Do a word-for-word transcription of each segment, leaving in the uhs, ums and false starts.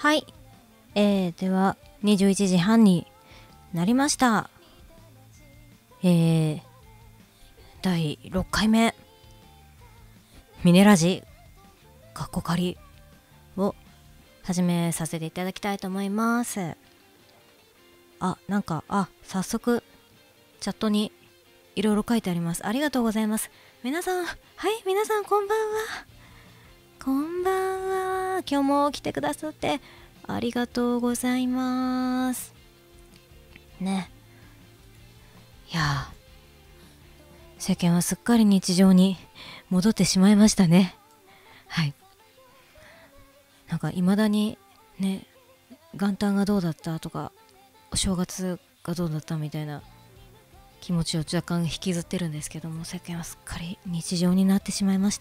はい、えー、ではにじゅういちじはんになりました。えー、だいろっかいめミネラジカッコ仮を始めさせていただきたいと思います。あ、なんかあ早速チャットにいろいろ書いてあります。ありがとうございます。皆さん、はい、皆さんこんばんは。こんばんは。今日も来てくださってありがとうございますね。いやー、世間はすっかり日常に戻ってしまいましたね。はい。なんか未だにね、元旦がどうだったとかお正月がどうだったみたいな気持ちを若干引きずってるんですけども、世間はすっかり日常になってしまいました。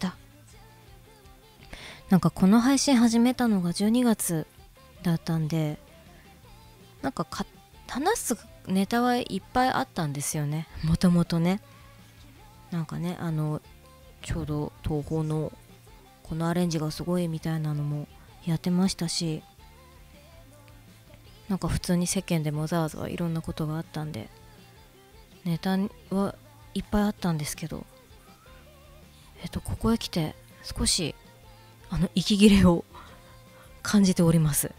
なんかこの配信始めたのがじゅうにがつだったんで、なんかか話すネタはいっぱいあったんですよね、もともとね。なんかね、あのちょうど東宝のこのアレンジがすごいみたいなのもやってましたし、なんか普通に世間でもざわざわいろんなことがあったんでネタはいっぱいあったんですけど、えっとここへ来て少しあの息切れを感じております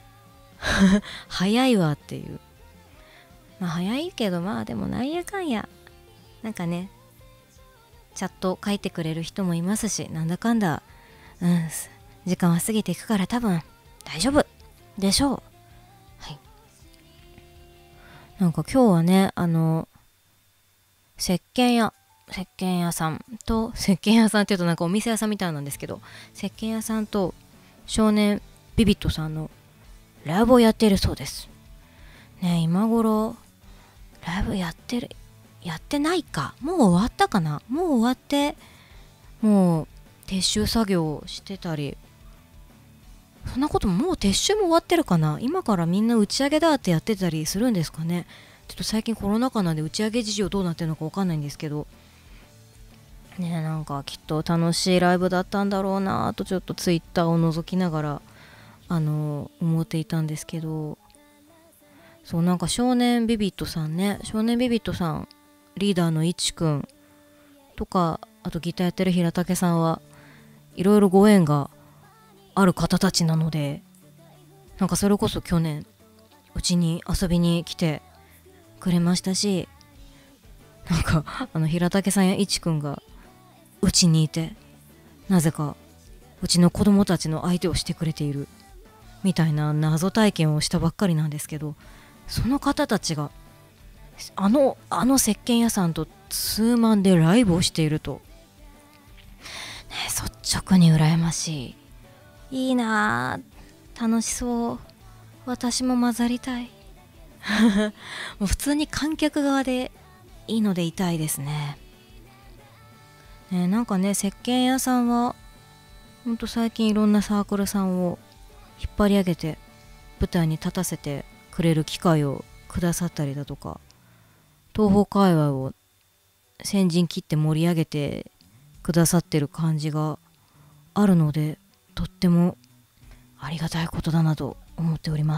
早いわっていう。まあ早いけど、まあでもなんやかんやなんかね、チャット書いてくれる人もいますし、なんだかんだうん時間は過ぎていくから多分大丈夫でしょう。はい。なんか今日はね、あの石鹸屋石鹸屋さんと石鹸屋さんっていうとなんかお店屋さんみたいなんですけど、石鹸屋さんと少年ビビットさんのライブをやっているそうですね。今頃ライブやってるやってないか、もう終わったかな、もう終わってもう撤収作業をしてたり、そんなことももう撤収も終わってるかな、今からみんな打ち上げだってやってたりするんですかね。ちょっと最近コロナ禍なんで打ち上げ事情どうなってるのか分かんないんですけどね。えなんかきっと楽しいライブだったんだろうなとちょっとツイッターを覗きながらあの思っていたんですけど、そうなんか少年ビビットさんね、少年ビビットさんリーダーのいちくんとか、あとギターやってる平武さんはいろいろご縁がある方たちなので、なんかそれこそ去年うちに遊びに来てくれましたし、なんかあの平武さんやいちくんがうちにいてなぜかうちの子供たちの相手をしてくれているみたいな謎体験をしたばっかりなんですけど、その方たちがあのあの石鹸屋さんとツーマンでライブをしていると、ね、率直に羨ましい。いいなぁ、楽しそう、私も混ざりたいもう普通に観客側でいいのでいたいですね。ね、なんかね、石鹸屋さんはほんと最近いろんなサークルさんを引っ張り上げて舞台に立たせてくれる機会をくださったりだとか、東宝界隈を先陣切って盛り上げてくださってる感じがあるので、とってもありがたいことだなと思っております。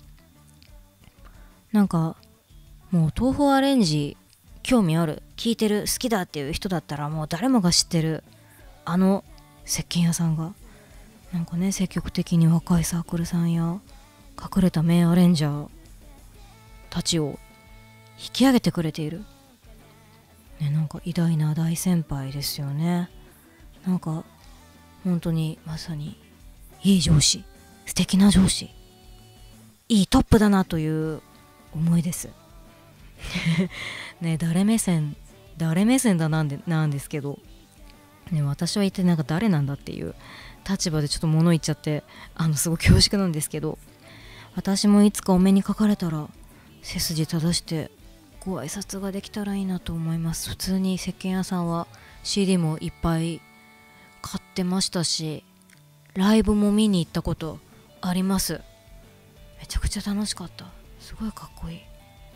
なんかもう東宝アレンジ興味ある、聴いてる、好きだっていう人だったらもう誰もが知ってるあの石鹸屋さんがなんかね、積極的に若いサークルさんや隠れた名アレンジャーたちを引き上げてくれている、ね、なんか偉大な大先輩ですよね。なんか本当にまさにいい上司、素敵な上司、いいトップだなという思いですね。誰目線誰目線だなんでなんですけど、ね、私は一体なんか誰なんだっていう立場でちょっと物言っちゃってあのすごく恐縮なんですけど、私もいつかお目にかかれたら背筋正してご挨拶ができたらいいなと思います。普通に石鹸屋さんは シーディー もいっぱい買ってましたし、ライブも見に行ったことあります。めちゃくちゃ楽しかった。すごいかっこいい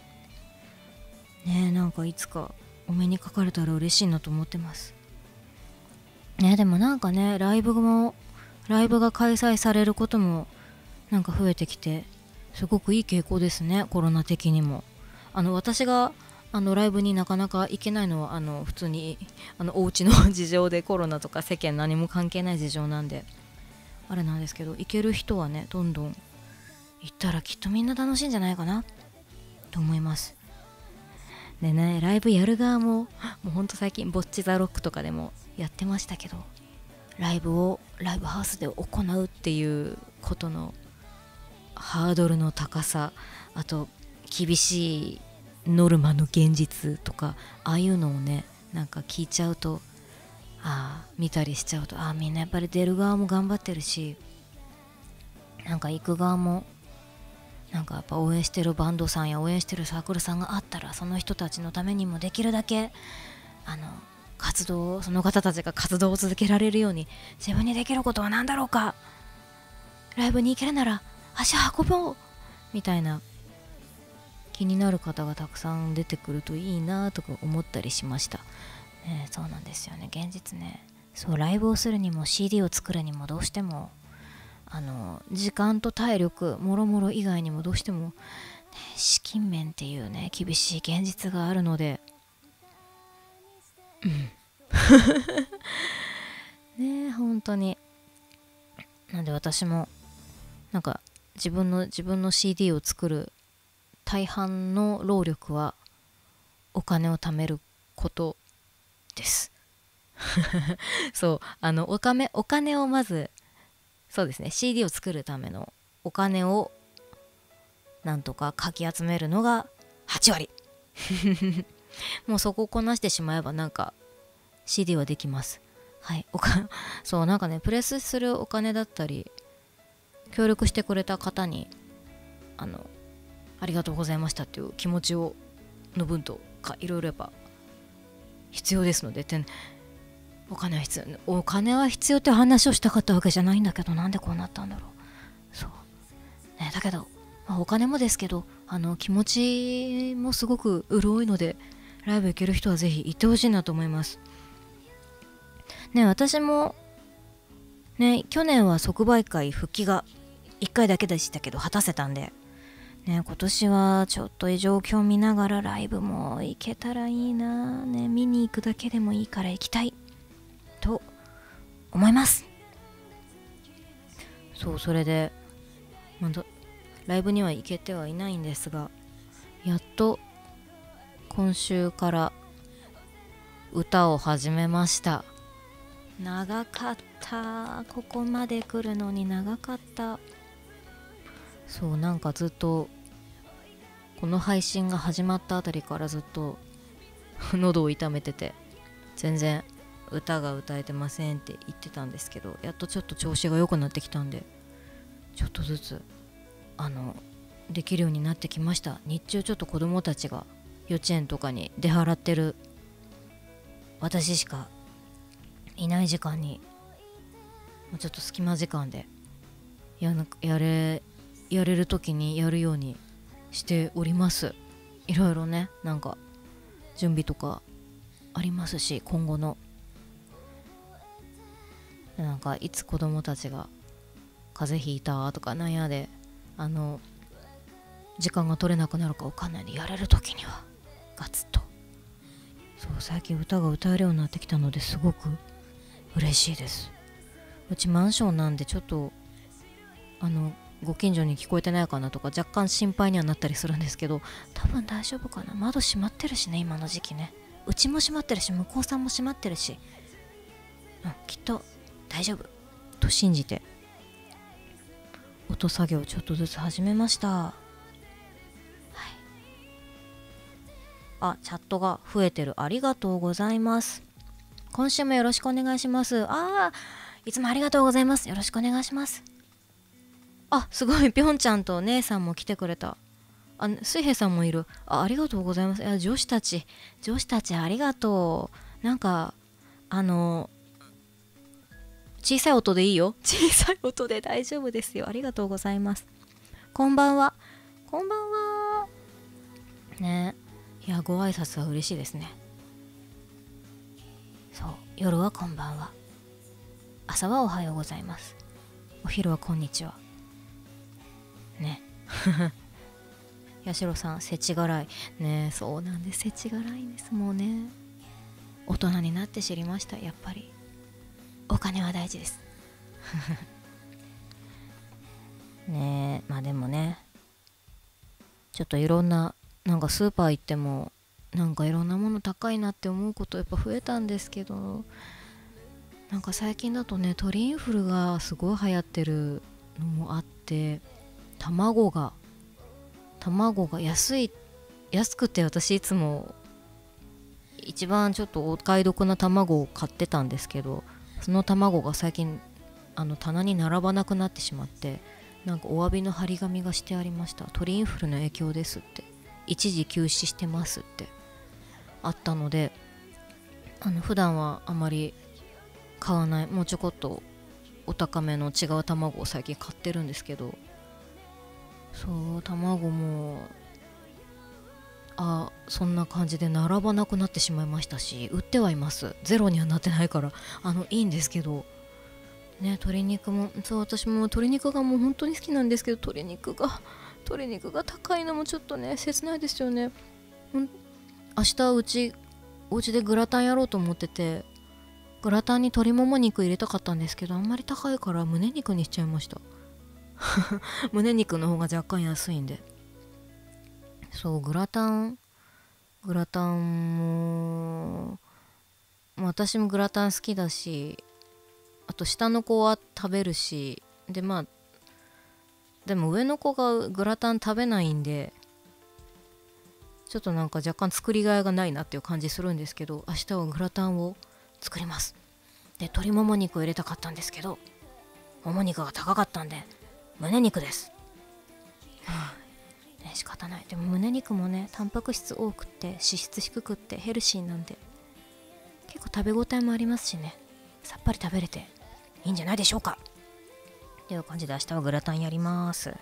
ね。えなんかいつかお目にかかれたら嬉しいなと思ってますね。でもなんかね、ライブもライブが開催されることもなんか増えてきてすごくいい傾向ですね、コロナ的にも。あの私があのライブになかなか行けないのはあの普通にあのお家の事情で、コロナとか世間何も関係ない事情なんであれなんですけど、行ける人はねどんどん行ったらきっとみんな楽しいんじゃないかなと思います。でね、ライブやる側ももうほんと最近ボッチザロックとかでもやってましたけど、ライブをライブハウスで行うっていうことのハードルの高さ、あと厳しいノルマの現実とか、ああいうのをねなんか聞いちゃうと、ああ見たりしちゃうと、ああみんなやっぱり出る側も頑張ってるし、なんか行く側もなんかやっぱ応援してるバンドさんや応援してるサークルさんがあったら、その人たちのためにもできるだけあの活動、その方たちが活動を続けられるように、自分にできることは何だろうか、ライブに行けるなら足運ぼうみたいな気になる方がたくさん出てくるといいなとか思ったりしました、ね、そうなんですよね。現実ね、そうライブをするにも シーディー を作るにもどうしてもあの時間と体力もろもろ以外にもどうしても、ね、資金面っていうね厳しい現実があるので、うんねえ本当に。なんで私もなんか自分の自分の シーディー を作る大半の労力はお金を貯めることですそうあのお金お金をまず、そうですね シーディー を作るためのお金をなんとかかき集めるのがはち割もうそこをこなしてしまえばなんか シーディー はできます。はいおかそうなんかね、プレスするお金だったり協力してくれた方にあのありがとうございましたっていう気持ちをの分とかいろいろやっぱ必要ですので、てお金は必要お金は必要って話をしたかったわけじゃないんだけど、なんでこうなったんだろう。そう、ね、だけど、まあ、お金もですけどあの気持ちもすごく潤いので、ライブ行ける人はぜひ行ってほしいなと思いますね。私もね去年は即売会復帰がいっかいだけでしたけど果たせたんでね、今年はちょっと状況見ながらライブも行けたらいいな、ね、見に行くだけでもいいから行きたいと思います。そう、それでまだライブには行けてはいないんですが、やっと今週から歌を始めました。長かった、ここまで来るのに長かった。そうなんかずっとこの配信が始まったあたりからずっと喉を痛めてて全然歌が歌えてませんって言ってたんですけど、やっとちょっと調子が良くなってきたんで、ちょっとずつあのできるようになってきました。日中ちょっと子供たちが幼稚園とかに出払ってる私しかいない時間にもうちょっと隙間時間でやなやれやれる時にやるようにしております。いろいろねなんか準備とかありますし、今後のなんかいつ子供たちが風邪ひいたとかなんやであの時間が取れなくなるかわかんないんで、やれる時にはガツッと。そう最近歌が歌えるようになってきたのですごく嬉しいです。うちマンションなんでちょっとあのご近所に聞こえてないかなとか若干心配にはなったりするんですけど、多分大丈夫かな。窓閉まってるしね、今の時期ね。うちも閉まってるし向こうさんも閉まってるし、うん、きっと大丈夫と信じて音作業をちょっとずつ始めました。はい、あ、チャットが増えてる、ありがとうございます。今週もよろしくお願いします。あー、いつもありがとうございます。よろしくお願いします。あ、すごい、ぴょんちゃんと姉さんも来てくれた。あ、水平さんもいる。あ、ありがとうございます。いや、女子たち、女子たちありがとう。なんか、あの、小さい音でいいよ。小さい音で大丈夫ですよ。ありがとうございます。こんばんは。こんばんは。ね。いや、ご挨拶は嬉しいですね。そう、夜はこんばんは。朝はおはようございます。お昼はこんにちは。 ね八代さん、世知辛いね。そうなんです、世知辛いんです。もうね、大人になって知りました。やっぱりお金は大事ですねえ。まあでもね、ちょっといろんな、なんかスーパー行ってもなんかいろんなもの高いなって思うことやっぱ増えたんですけど、なんか最近だとね、鳥インフルがすごい流行ってるのもあって、卵が卵が安い安くて、私いつも一番ちょっとお買い得な卵を買ってたんですけど、その卵が最近あの棚に並ばなくなってしまって、なんかお詫びの張り紙がしてありました。鳥インフルの影響ですって、一時休止してますってあったので、あの普段はあまり買わない、もうちょこっとお高めの違う卵を最近買ってるんですけど、そう卵もあそんな感じで並ばなくなってしまいましたし、売ってはいます。ゼロにはなってないからあのいいんですけどね。鶏肉もそう、私も鶏肉がもう本当に好きなんですけど、鶏肉が鶏肉が高いのもちょっとね切ないですよね。明日うちお家でグラタンやろうと思ってて、グラタンに鶏もも肉入れたかったんですけど、あんまり高いから胸肉にしちゃいました胸肉の方が若干安いんで。そうグラタングラタンも私もグラタン好きだし、あと下の子は食べるし、でまあでも上の子がグラタン食べないんで、ちょっとなんか若干作りがいがないなっていう感じするんですけど、明日はグラタンを作ります。で鶏もも肉を入れたかったんですけど、もも肉が高かったんで胸肉です、はあね、仕方ない。でも胸肉もね、タンパク質多くって脂質低くってヘルシーなんで、結構食べ応えもありますしね、さっぱり食べれていいんじゃないでしょうか。という感じで明日はグラタンやります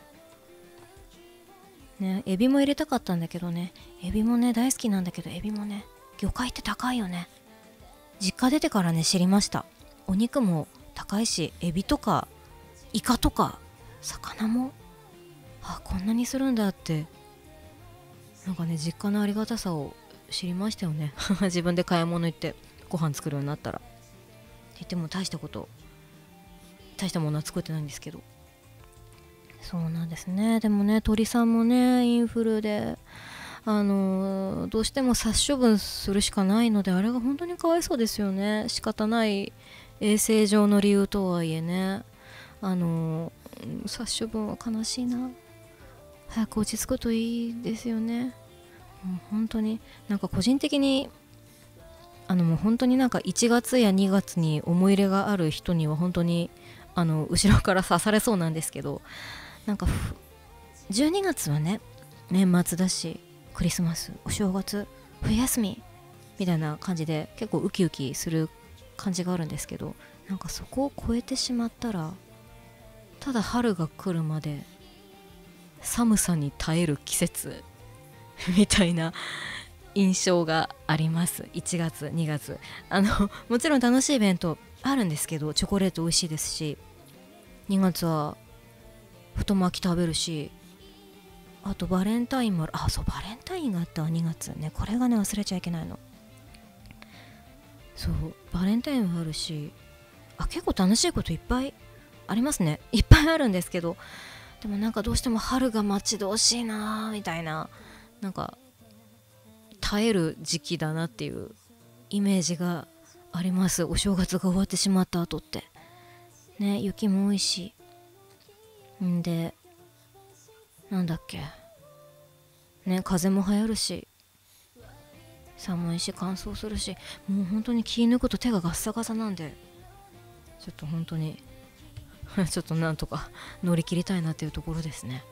ね。エビも入れたかったんだけどね、エビもね大好きなんだけど、エビもね魚介って高いよね。実家出てからね知りました。お肉も高いし、エビとかイカとか魚もあこんなにするんだって、なんかね実家のありがたさを知りましたよね自分で買い物行ってご飯作るようになったら。って言っても大したこと大したものは作ってないんですけど、そうなんですね。でもね鳥さんもねインフルであのーどうしても殺処分するしかないので、あれが本当にかわいそうですよね。仕方ない衛生上の理由とはいえね、あのー殺処分は悲しいな。早く落ち着くといいですよね。もう本当になんか個人的にあのもう本当になんかいちがつやにがつに思い入れがある人には本当にあの後ろから刺されそうなんですけど、なんかじゅうにがつはね年末だし、クリスマス、お正月、冬休みみたいな感じで結構ウキウキする感じがあるんですけど、なんかそこを超えてしまったら、ただ春が来るまで寒さに耐える季節みたいな印象があります。いちがつにがつあのもちろん楽しいイベントあるんですけど、チョコレート美味しいですし、にがつは太巻き食べるし、あとバレンタインもある。あそうバレンタインがあったわにがつね、これがね忘れちゃいけないの。そうバレンタインもあるし、あ結構楽しいこといっぱいありますね。いっぱいあるんですけど、でもなんかどうしても春が待ち遠しいなみたいな、なんか耐える時期だなっていうイメージがあります。お正月が終わってしまった後ってね、雪も多いし、んでなんだっけね、風も流行るし、寒いし乾燥するし、もう本当に気抜くと手がガッサガサなんで、ちょっと本当にちょっとなんとか乗り切りたいなっていうところですね。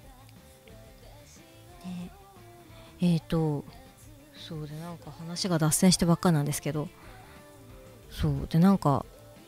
ねえーとそうで、なんか話が脱線してばっかなんですけど、そうでなんか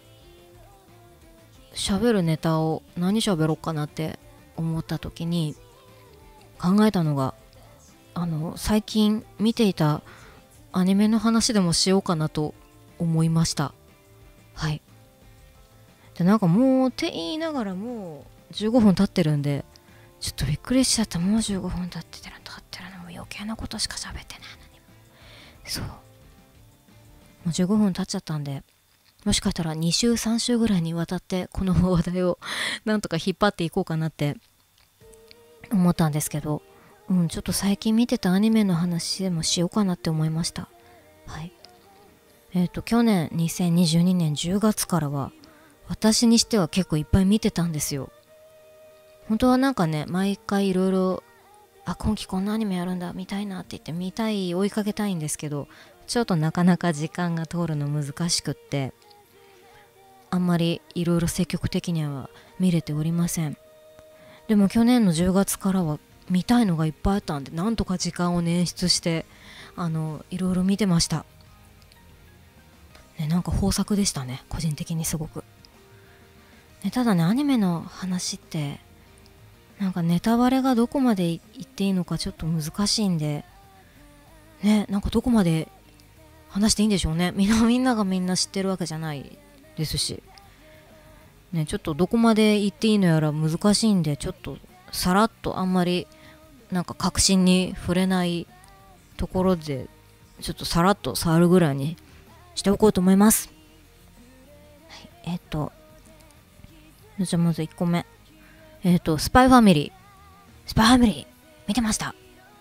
喋るネタを何喋ろうかなって思った時に考えたのが、あの最近見ていたアニメの話でもしようかなと思いました。はい。でなんかもうって言いながらもうじゅうごふん経ってるんで、 ちょっとびっくりしちゃった。もうじゅうごふん経ってたら経ってるのも余計なことしか喋ってないのに。そうもうじゅうごふん経っちゃったんで、もしかしたらに週さん週ぐらいにわたってこの話題をなんとか引っ張っていこうかなって思ったんですけど、うん、ちょっと最近見てたアニメの話でもしようかなって思いました。はい。えっと、去年にせんにじゅうにねんじゅうがつからは、私にしては結構いっぱい見てたんですよ。本当はなんかね、毎回いろいろ、あ、今期こんなアニメやるんだ、見たいなって言って見たい、追いかけたいんですけど、ちょっとなかなか時間が通るの難しくって、あんまりいろいろ積極的には見れておりません。でも去年のじゅうがつからは見たいのがいっぱいあったんで、なんとか時間を捻出してあのいろいろ見てました、ね、なんか豊作でしたね、個人的にすごく、ね、ただね、アニメの話ってなんかネタバレがどこまで言っていいのかちょっと難しいんでね、なんかどこまで話していいんでしょうね。みんなみんながみんな知ってるわけじゃないですしね、ちょっとどこまで言っていいのやら難しいんで、ちょっとさらっとあんまりなんか確信に触れないところでちょっとさらっと触るぐらいにしておこうと思います。はい、えっ、ー、とじゃあまずいっこめ、えっ、ー、とスパイファミリースパイファミリー見てました。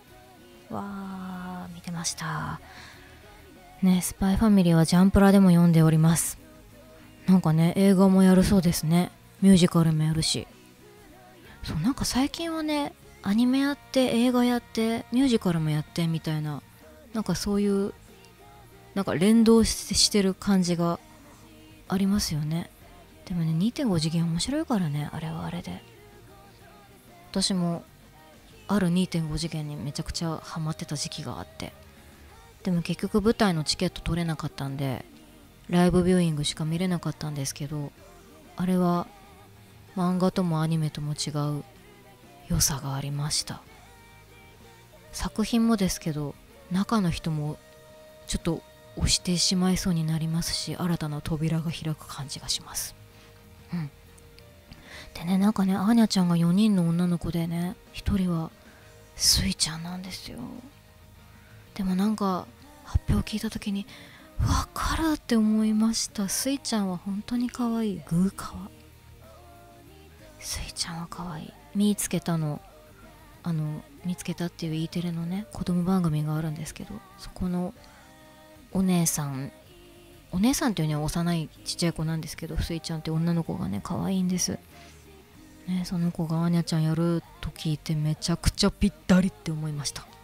わー、見てましたね。スパイファミリーはジャンプラでも読んでおります。なんかね、映画もやるそうですね。ミュージカルもやるし。そう、なんか最近はね、アニメやって映画やってミュージカルもやってみたいな、なんかそういうなんか連動してしてる感じがありますよね。でもね、にてんご次元面白いからね、あれはあれで。私もあるにてんご次元にめちゃくちゃハマってた時期があって、でも結局舞台のチケット取れなかったんでライブビューイングしか見れなかったんですけど、あれは漫画ともアニメとも違う良さがありました。作品もですけど、中の人もちょっと押してしまいそうになりますし、新たな扉が開く感じがします。うん。でね、なんかね、アーニャちゃんがよにんの女の子でね、ひとりはスイちゃんなんですよ。でもなんか発表を聞いた時にわかるって思いました。スイちゃんは本当に可愛い。グーカワ。スイちゃんは可愛い。見つけたの、あの見つけたっていう E テレのね子供番組があるんですけど、そこのお姉さんお姉さんっていうには幼いちっちゃい子なんですけど、スイちゃんって女の子がね可愛いんですね。その子がアーニャちゃんやると聞いてめちゃくちゃぴったりって思いましたね。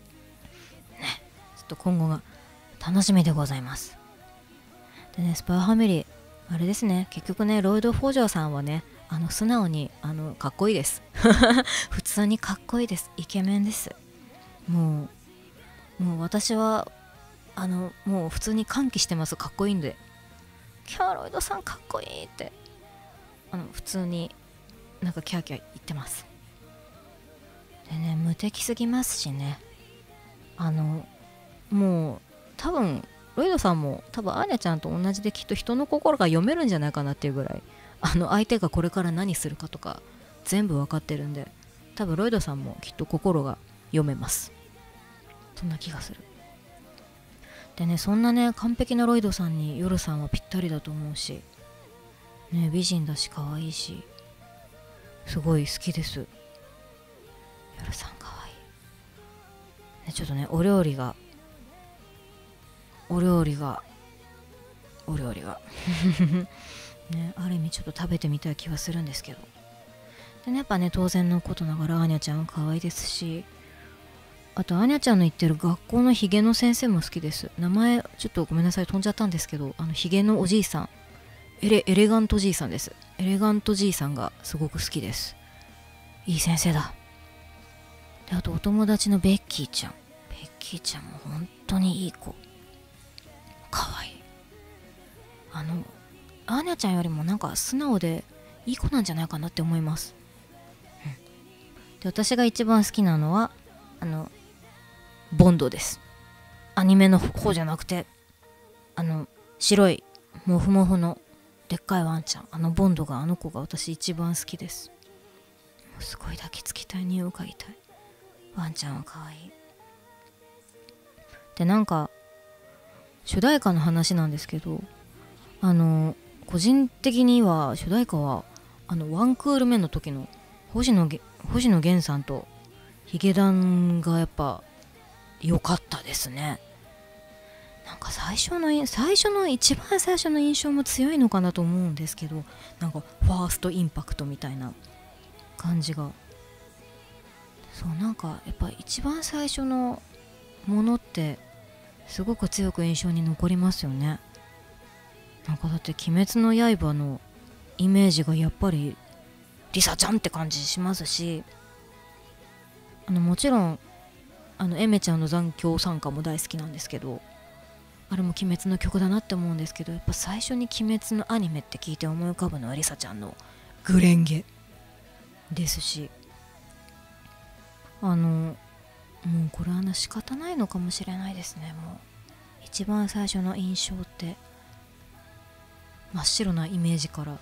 ちょっと今後が楽しみでございます。でね、スパイファミリーあれですね、結局ね、ロイド・フォージャーさんはね、あの素直にあのかっこいいです普通にかっこいいです。イケメンです。もうもう私はあのもう普通に歓喜してます。かっこいいんで、キャロイドさんかっこいいってあの普通になんかキャーキャー言ってます。でね、無敵すぎますしね、あのもう多分ロイドさんも多分アーニャちゃんと同じで、きっと人の心が読めるんじゃないかなっていうぐらい、あの相手がこれから何するかとか全部わかってるんで、多分ロイドさんもきっと心が読めます。そんな気がする。でね、そんなね完璧なロイドさんにヨルさんはぴったりだと思うしね、美人だし可愛いしすごい好きです。ヨルさん可愛い、ね、ちょっとねお料理がお料理がお料理がね、ある意味ちょっと食べてみたい気はするんですけど、でね、やっぱね当然のことながらアーニャちゃん可愛いですし、あとアーニャちゃんの行ってる学校のヒゲの先生も好きです。名前ちょっとごめんなさい飛んじゃったんですけど、あのヒゲのおじいさん、エレエレガントじいさんです。エレガントじいさんがすごく好きです。いい先生だ。であとお友達のベッキーちゃん、ベッキーちゃんも本当にいい子、かわいい。あのアーニャちゃんよりもなんか素直でいい子なんじゃないかなって思います、うん、で私が一番好きなのはあのボンドです。アニメの方じゃなくて、あの白いモフモフのでっかいワンちゃん、あのボンドが、あの子が私一番好きです。 すごい抱きつきたい、匂いを嗅ぎたい。ワンちゃんは可愛い。でなんか主題歌の話なんですけど、あの個人的には主題歌はあのワンクール目の時の星野げ星野源さんとヒゲダンがやっぱ良かったですね。なんか最初の最初の一番最初の印象も強いのかなと思うんですけど、なんかファーストインパクトみたいな感じが、そうなんかやっぱ一番最初のものってすごく強く印象に残りますよね。なんかだって鬼滅の刃のイメージがやっぱりリサちゃんって感じしますし、あのもちろんあのエメちゃんの残響参加も大好きなんですけど、あれも鬼滅の曲だなって思うんですけど、やっぱ最初に鬼滅のアニメって聞いて思い浮かぶのはリサちゃんのグレンゲですし、あのもうこれはな仕方ないのかもしれないですね。もう一番最初の印象って真っ白なイメージから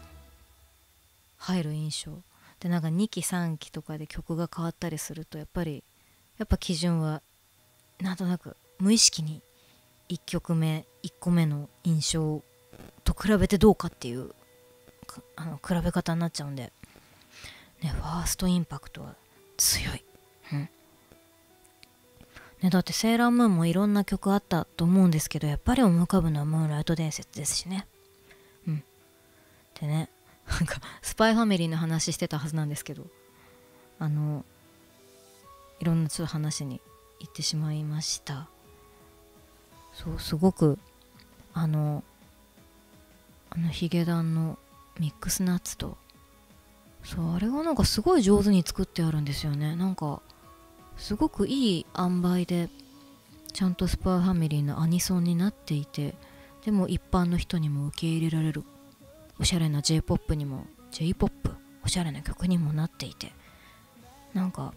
入る印象で、なんかにきさんきとかで曲が変わったりするとやっぱりやっぱ基準はなんとなく無意識にいっきょくめいっこめの印象と比べてどうかっていうあの比べ方になっちゃうんでね、ファーストインパクトは強い、うんね、だってセーラームーンもいろんな曲あったと思うんですけど、やっぱり思い浮かぶのはムーンライト伝説ですしね。うんでね、なんかスパイファミリーの話してたはずなんですけど、あのいろんなちょっと話に行ってしまいました。そうすごくあのあのヒゲダンのミックスナッツと、そうあれがなんかすごい上手に作ってあるんですよね。なんかすごくいい塩梅でちゃんとスパイファミリーのアニソンになっていて、でも一般の人にも受け入れられるおしゃれな J-ポップ にも J-ポップ おしゃれな曲にもなっていて、なんか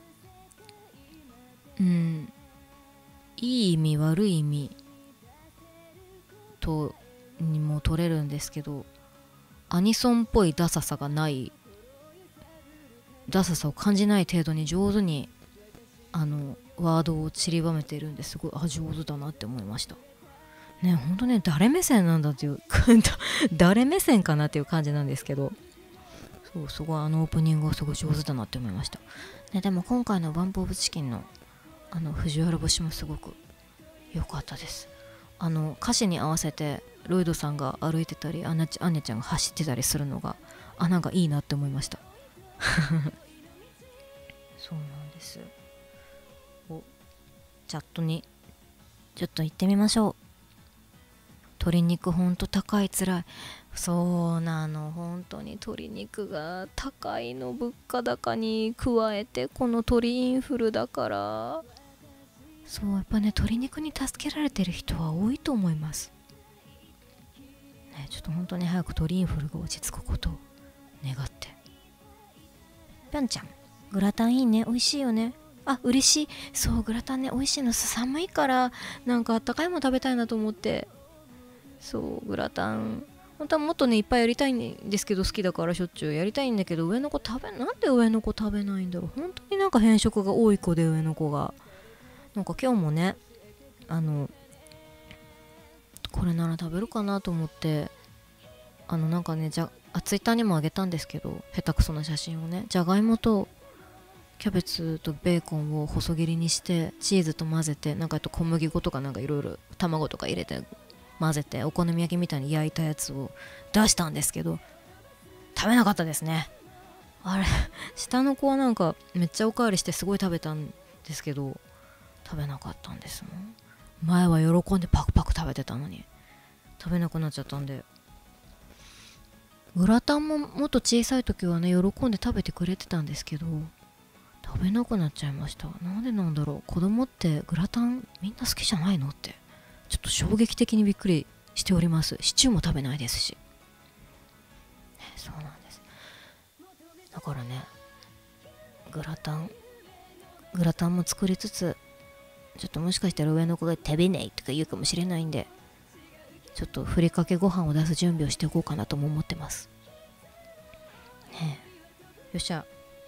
うんいい意味悪い意味とにも取れるんですけど、アニソンっぽいダサさがないダサさを感じない程度に上手にあのワードを散りばめているんで、すごいあ上手だなって思いましたね。ほんとね、誰目線なんだっていう誰目線かなっていう感じなんですけど、そうすごいあのオープニングがすごい上手だなって思いました、ね、でも今回のバンプオブチキンのあの藤原節もすごく良かったです。あの歌詞に合わせてロイドさんが歩いてたりアンネちゃんが走ってたりするのがあなんかいいなって思いましたそうなんです。おチャットにちょっと行ってみましょう。鶏肉ほんと高いつらい。そうなの、本当に鶏肉が高いの、物価高に加えてこの鳥インフルだから、そうやっぱね鶏肉に助けられてる人は多いと思います、ね、ちょっと本当に早く鳥インフルが落ち着くことを願って。ぴょんちゃんグラタンいいね、美味しいよね。あ嬉しい。そうグラタンね美味しいの、寒いからなんかあったかいもの食べたいなと思って、そうグラタン本当はもっとねいっぱいやりたいんですけど、好きだからしょっちゅうやりたいんだけど、上の子食べなんで上の子食べないんだろう。本当になんか偏食が多い子で、上の子がなんか今日もねあのこれなら食べるかなと思ってあのなんかねじゃあツイッターにもあげたんですけど、下手くそな写真をね、じゃがいもとキャベツとベーコンを細切りにしてチーズと混ぜて、なんかあと小麦粉とかなんかいろいろ卵とか入れて混ぜてお好み焼きみたいに焼いたやつを出したんですけど、食べなかったですね。あれ下の子はなんかめっちゃおかわりしてすごい食べたんですけど、食べなかったんですもん。前は喜んでパクパク食べてたのに食べなくなっちゃったんで。グラタンももっと小さい時はね喜んで食べてくれてたんですけど、食べなくなっちゃいました。なんでなんだろう。子供ってグラタンみんな好きじゃないのってちょっと衝撃的にびっくりしております。シチューも食べないですし、そうなんです。だからねグラタングラタンも作りつつ、ちょっともしかしたら上の子が食べないとか言うかもしれないんで、ちょっとふりかけご飯を出す準備をしておこうかなとも思ってますね。えよっしゃ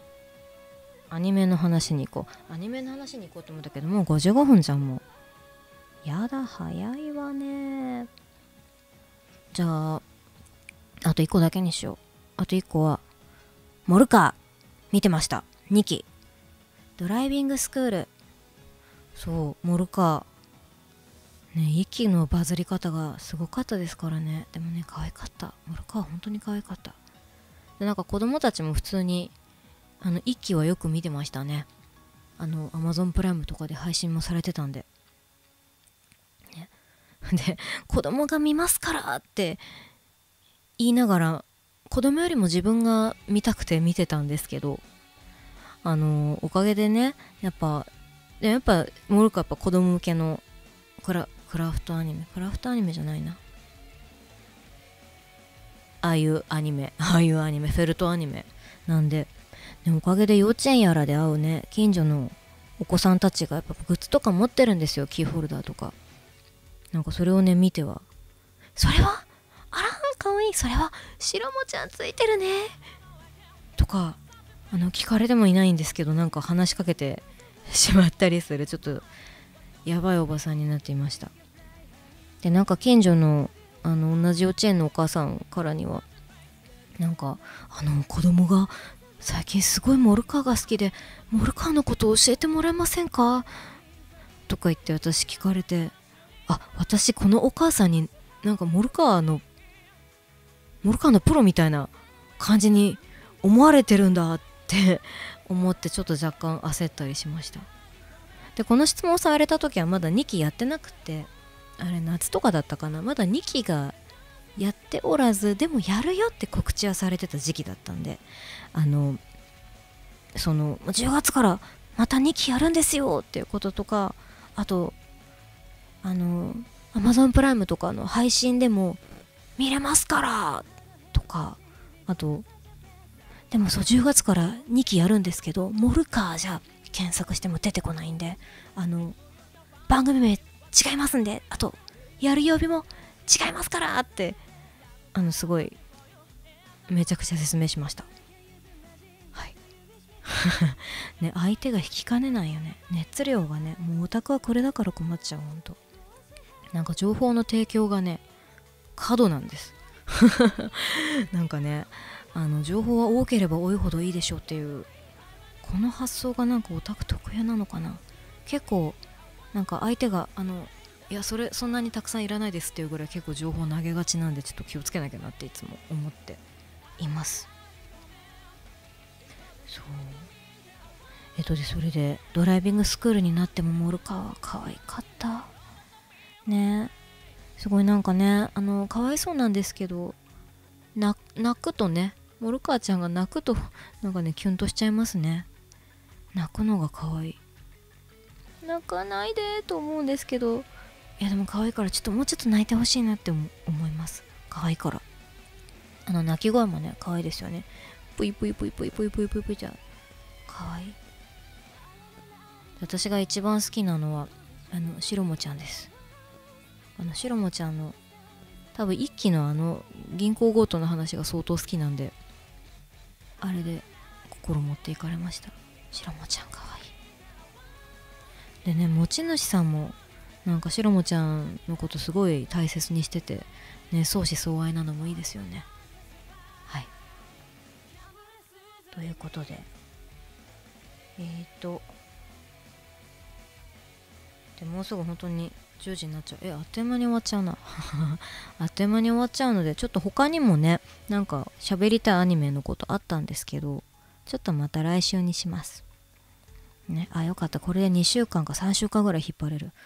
アニメの話に行こうアニメの話に行こうと思ったけど、もうごじゅうごふんじゃん。もうやだ、早いわね。じゃああといっこだけにしよう。あといっこはモルカー見てました。にきドライビングスクール。そうモルカーね、息のバズり方がすごかったですからね。でもね、可愛かった。モルカー本当に可愛かった。でなんか子供たちも普通にあの一期はよく見てましたね。あの Amazon プライムとかで配信もされてたんで、ね、で子供が見ますからって言いながら、子供よりも自分が見たくて見てたんですけど、あのおかげでね、やっぱやっぱモルカーやっぱ子供向けのクラクラフトアニメクラフトアニメじゃないなああいうアニメああいうアニメフェルトアニメなんで、でおかげで幼稚園やらで会うね近所のお子さんたちがやっぱグッズとか持ってるんですよ。キーホルダーとか。なんかそれをね見ては、それはあらかわいい、それは白もちゃんついてるねとか、あの聞かれてもいないんですけど、なんか話しかけてしまったりするちょっとやばいおばさんになっていました。でなんか近所のあの同じ幼稚園のお母さんからには、なんかあの子供が最近すごいモルカーが好きで、モルカーのことを教えてもらえませんかとか言って私聞かれて、あ、私このお母さんになんかモルカーのモルカーのプロみたいな感じに思われてるんだって思って、ちょっと若干焦ったりしました。でこの質問された時はまだにきやってなくて、あれ夏とかだったかな、まだにきがやっておらず、でもやるよって告知はされてた時期だったんで、あのそのじゅうがつからまたにきやるんですよっていうこととか、あとあの Amazon プライムとかの配信でも見れますからとか、あとでもそうじゅうがつからにきやるんですけど、モルカーじゃ検索しても出てこないんで、あの番組名違いますんで、あとやる曜日も違いますからって、あのすごいめちゃくちゃ説明しました。はいね、相手が引きかねないよね、熱量がね。もうオタクはこれだから困っちゃう。ほんとなんか情報の提供がね過度なんですなんかね、あの情報は多ければ多いほどいいでしょうっていう、この発想がなんかオタク特有なのかな。結構なんか相手があのいやそれそんなにたくさんいらないですっていうぐらい結構情報投げがちなんで、ちょっと気をつけなきゃなっていつも思っています。そうえっとでそれでドライビングスクールになってもモルカーは可愛かったね。すごいなんかね、あのかわいそうなんですけど、泣くとね、モルカーちゃんが泣くとなんかねキュンとしちゃいますね。泣くのが可愛い。泣かないでと思うんですけど、いやでも可愛いからちょっともうちょっと泣いてほしいなって思います。可愛いから。あの泣き声もね可愛いですよね。ぷいぷいぷいぷいぷいぷいぷいぷいじゃ可愛い。私が一番好きなのはあのシロモちゃんです。あのシロモちゃんの多分一期のあの銀行強盗の話が相当好きなんで、あれで心持っていかれました。シロモちゃん可愛い。でね、持ち主さんもなんかシロモちゃんのことすごい大切にしててね、相思相愛なのもいいですよね。はいということで、えーとでもうすぐ本当にじゅうじになっちゃう。えあっという間に終わっちゃうなあっという間に終わっちゃうので、ちょっと他にもねなんか喋りたいアニメのことあったんですけど、ちょっとまた来週にしますね。あよかった、これでにしゅうかんかさんしゅうかんぐらい引っ張れる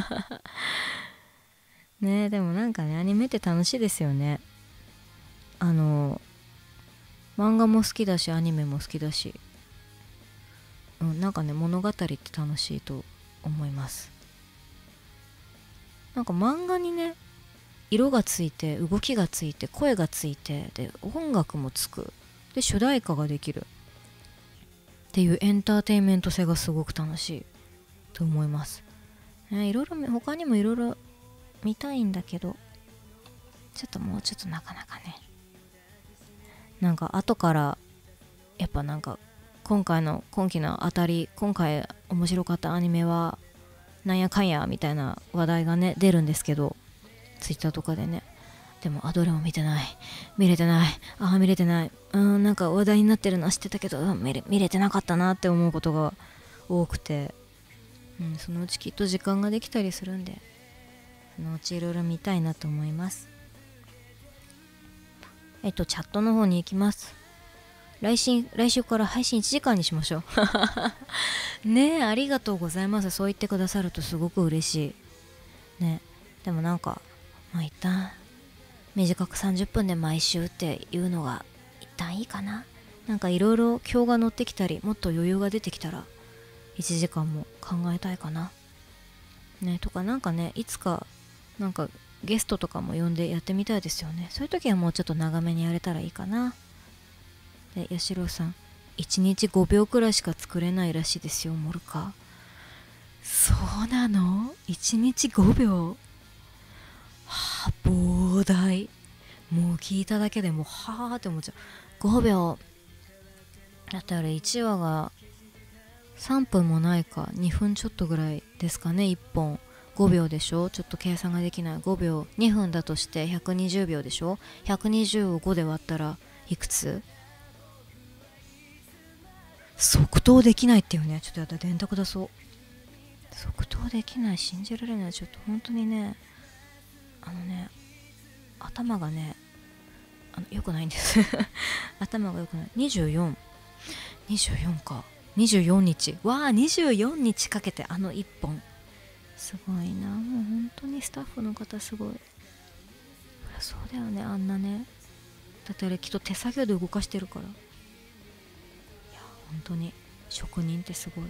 ねえでもなんかねアニメって楽しいですよね。あの漫画も好きだしアニメも好きだし、うん、なんかね物語って楽しいと思います。なんか漫画にね色がついて動きがついて声がついてで音楽もつくで主題歌ができるっていうエンターテインメント性がすごく楽しいと思います、ね、いろいろ他にもいろいろ見たいんだけど、ちょっともうちょっとなかなかね、なんか後からやっぱなんか今回の今期の当たり、今回面白かったアニメはなんやかんやみたいな話題がね出るんですけど、ツイッターとかでね。でもあどれも見てない、見れてない、ああ見れてない、うーんなんか話題になってるのは知ってたけど、見れ、見れてなかったなって思うことが多くて、うん、そのうちきっと時間ができたりするんで、そのうちいろいろ見たいなと思います。えっとチャットの方に行きます。来週来週から配信いちじかんにしましょうねえ、ありがとうございます。そう言ってくださるとすごく嬉しいね。でもなんかまあ一旦短くさんじゅっぷんで毎週っていうのが一旦いいかな。なんかいろいろ今日が乗ってきたり、もっと余裕が出てきたらいちじかんも考えたいかなね。とかなんかね、いつかなんかゲストとかも呼んでやってみたいですよね。そういう時はもうちょっと長めにやれたらいいかな。で、やしろうさん、いちにちごびょうくらいしか作れないらしいですよ、モルカー。そうなの？ いち 日ごびょう。はあ、膨大。もう聞いただけでもうはあって思っちゃう。ごびょうだってあれいちわがさんぷんもないかにふんちょっとぐらいですかね。いっぽんごびょうでしょ。ちょっと計算ができない。ごびょうにふんだとしてひゃくにじゅうびょうでしょ。ひゃくにじゅうをごで割ったらいくつ？即答できないっていうね。ちょっとやったら電卓出そう。即答できない、信じられない。ちょっと本当にね、あのね、頭がね、あの良くないんです頭が良くない。にじゅうよん、にじゅうよんか、にじゅうよっか、わあにじゅうよっかかけてあのいっぽん、すごいな。もう本当にスタッフの方すごい。そうだよね、あんなね。だってあれきっと手作業で動かしてるから。いや本当に職人ってすごい。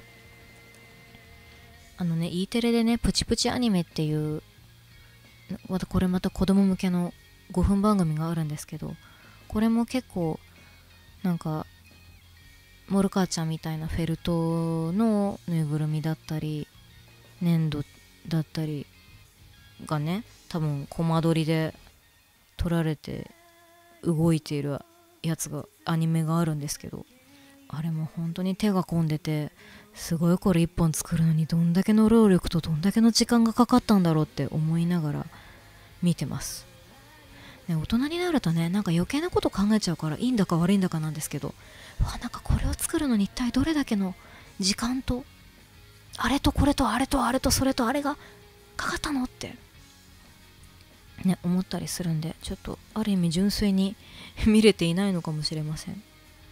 あのね、E テレでね、プチプチアニメっていうまたこれまた子供向けのごふん番組があるんですけど、これも結構なんかモルカーちゃんみたいなフェルトのぬいぐるみだったり粘土だったりがね、多分コマ撮りで撮られて動いているやつがアニメがあるんですけど、あれも本当に手が込んでて、すごいこれ一本作るのにどんだけの労力とどんだけの時間がかかったんだろうって思いながら見てます、ね。大人になるとね、なんか余計なこと考えちゃうからいいんだか悪いんだかなんですけど、わなんかこれを作るのに一体どれだけの時間とあれとこれとあれとあれとそれとあれがかかったのってね思ったりするんで、ちょっとある意味純粋に見れていないのかもしれません、うん、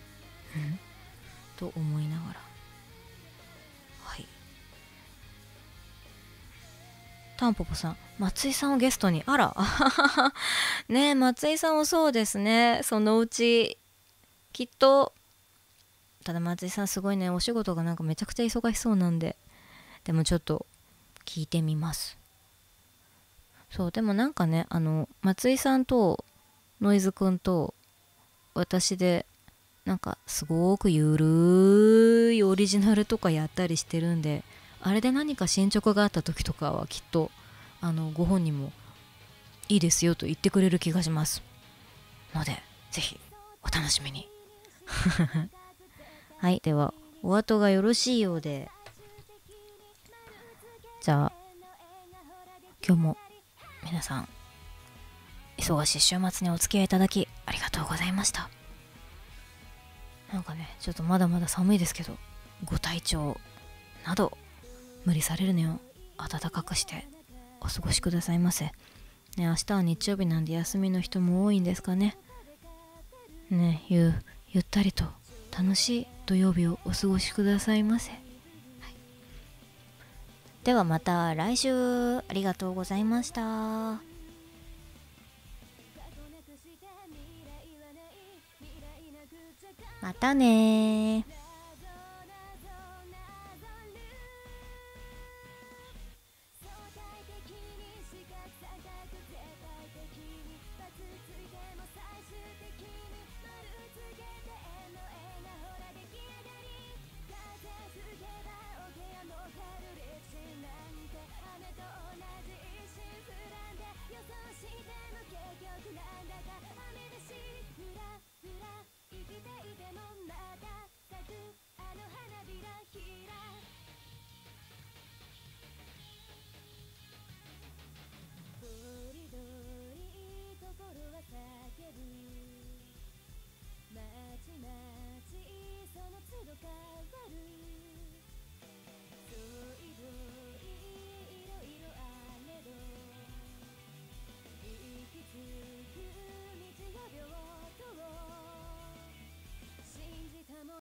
と思いながら。はい。タンポポさん、松井さんをゲストに、あらねえ、松井さんもそうですね。そのうちきっと。ただ松井さんすごいね、お仕事がなんかめちゃくちゃ忙しそうなんで、でもちょっと聞いてみます。そうでもなんかね、あの松井さんとノイズくんと私でなんかすごくゆるいオリジナルとかやったりしてるんで、あれで何か進捗があった時とかはきっとあのご本人もいいですよと言ってくれる気がしますので、ぜひお楽しみにはい、ではお後がよろしいようで、じゃあ今日も皆さん忙しい週末にお付き合いいただきありがとうございました。なんかね、ちょっとまだまだ寒いですけど、ご体調など無理されるのよ暖かくしてお過ごしくださいませ。ね、明日は日曜日なんで休みの人も多いんですかね。ね、ゆゆったりと楽しい土曜日をお過ごしくださいませ。はい、ではまた来週、ありがとうございました。またねー。 まちまちその都度変